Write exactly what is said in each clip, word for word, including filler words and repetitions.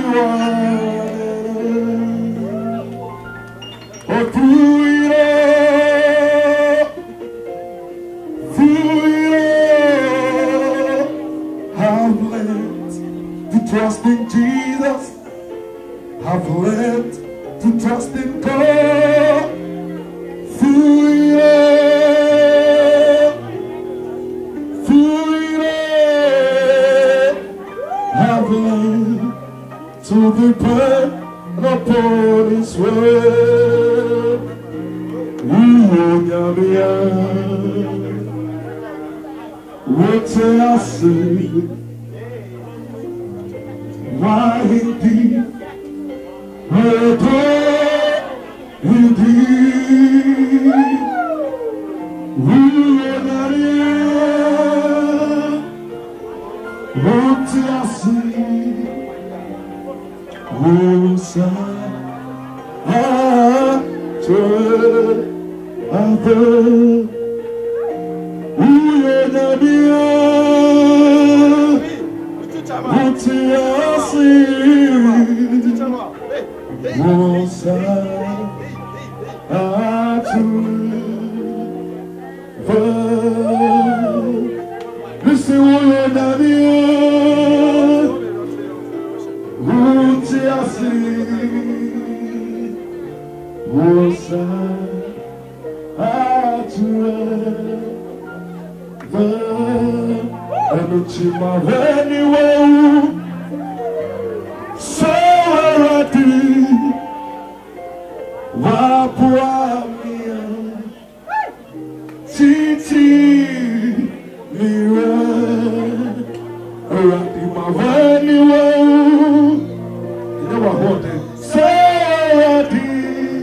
Oh, through it all, through it all, I've learned to trust in Jesus. I've learned to trust in God. Through it all, through it all, I've learned to depend upon His word. What I say? Why indeed? What indeed? What I say? Who's I? Other, we are not here. What I see, was I to listen, we are not here. What I see, was I. My anyway, so ready. Wapwamia, Titi, Mira, ready. My anyway, you never hold it. So ready.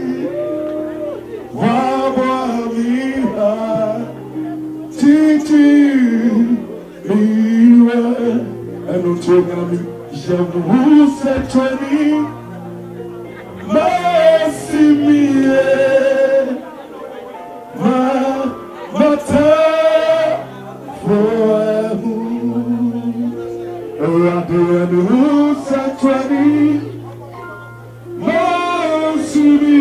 Wapwamia, Titi. And don't tell me, who said twenty? Mercy me, my matter for who? And who said twenty? Mercy me,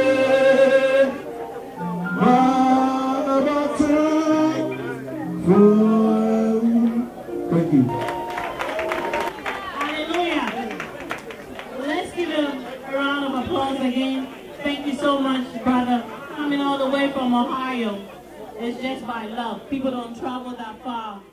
my matter for. Thank you. Hallelujah. Let's give him a round of applause again. Thank you so much, brother. Coming all the way from Ohio. It's just by love. People don't travel that far.